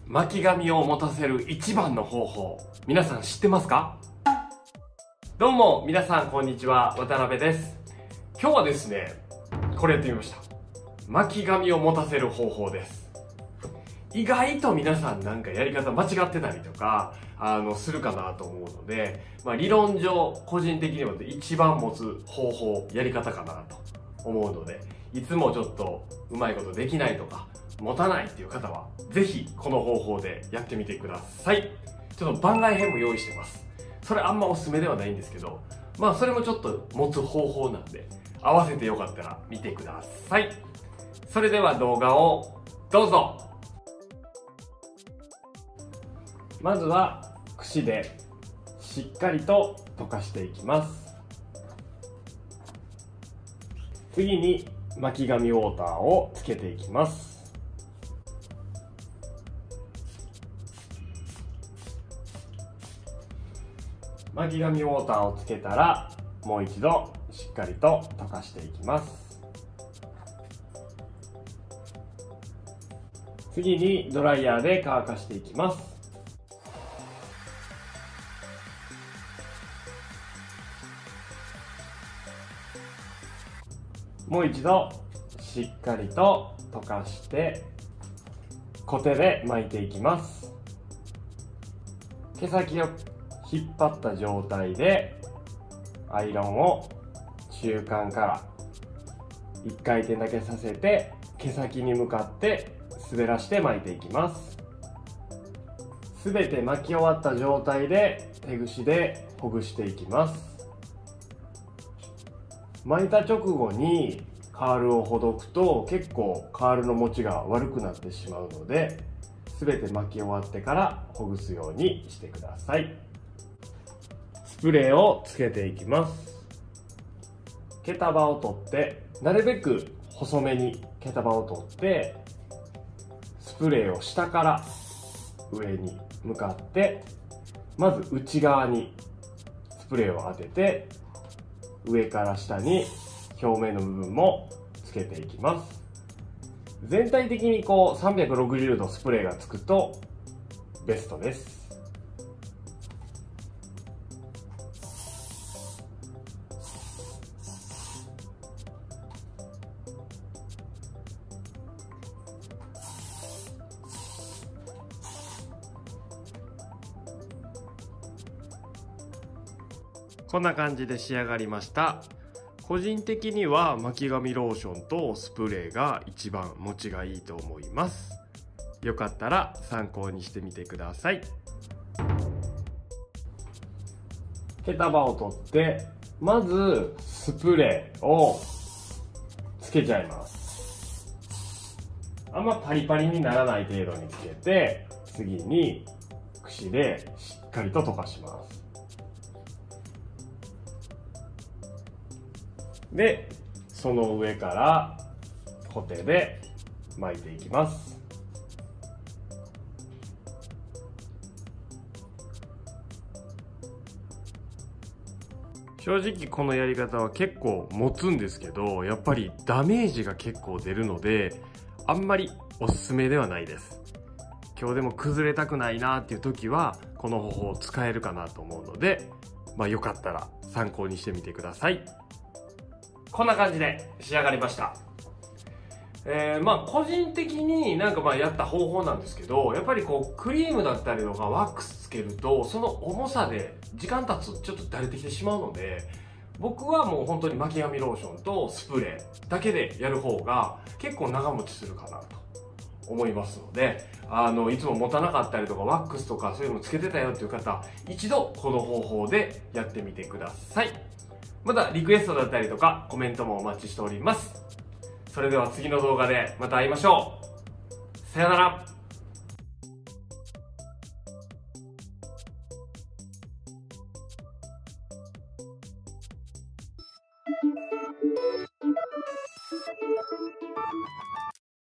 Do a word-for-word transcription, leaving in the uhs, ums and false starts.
巻き髪を持たせる一番の方法、皆さん知ってますか？どうも皆さんこんにちは、渡辺です。今日はですね、これやってみました。巻き髪を持たせる方法です。意外と皆さんなんかやり方間違ってたりとかあのするかなと思うので、まあ、理論上個人的には一番持つ方法やり方かなと思うので、いつもちょっとうまいことできないとか持たないっていう方はぜひこの方法でやってみてください。ちょっと番外編も用意してます。それあんまおすすめではないんですけど、まあそれもちょっと持つ方法なんで合わせてよかったら見てください。それでは動画をどうぞ。まずは櫛でしっかりと溶かしていきます。次に巻き髪ウォーターをつけていきます。巻き髪ウォーターをつけたらもう一度しっかりと溶かしていきます。次にドライヤーで乾かしていきます。もう一度しっかりと溶かしてコテで巻いていきます。毛先を引っ張った状態でアイロンを中間からいっかい転だけさせて毛先に向かって滑らして巻いていきます。すべて巻き終わった状態で手ぐしでほぐしていきます。巻いた直後にカールをほどくと結構カールの持ちが悪くなってしまうので、全て巻き終わってからほぐすようにしてください。スプレーをつけていきます。毛束を取ってなるべく細めに毛束を取ってスプレーを下から上に向かってまず内側にスプレーを当てて上から下に表面の部分もつけていきます。全体的にこうさんびゃくろくじゅうどスプレーがつくとベストです。こんな感じで仕上がりました。個人的には巻き髪ローションとスプレーが一番持ちがいいと思います。よかったら参考にしてみてください。毛束を取ってまずスプレーをつけちゃいます。あんまパリパリにならない程度につけて、次に櫛でしっかりと溶かします。で、その上からコテで巻いていきます。正直このやり方は結構持つんですけど、やっぱりダメージが結構出るのであんまりおすすめではないです。今日でも崩れたくないなっていう時はこの方法を使えるかなと思うので、まあよかったら参考にしてみてください。こんな感じで仕上がりました。えー、まあ個人的になんかまあやった方法なんですけど、やっぱりこうクリームだったりとかワックスつけるとその重さで時間経つとちょっとだれてきてしまうので、僕はもう本当に巻き髪ローションとスプレーだけでやる方が結構長持ちするかなと思いますので、あのいつも持たなかったりとかワックスとかそういうのつけてたよっていう方、一度この方法でやってみてください。またリクエストだったりとかコメントもお待ちしております。それでは次の動画でまた会いましょう。さよなら。